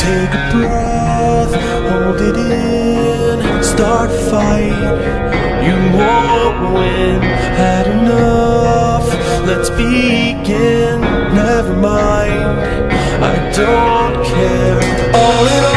Take a breath, hold it in, start a fight. You won't win, had enough, let's begin. Never mind, I don't care. All in all,